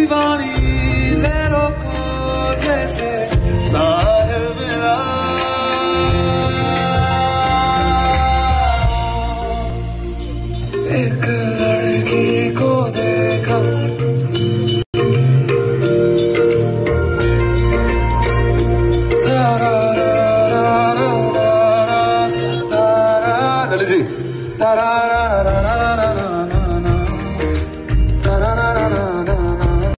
दीवानी लहरों को जैसे साहिल मिला। एक लड़की को देखा तारा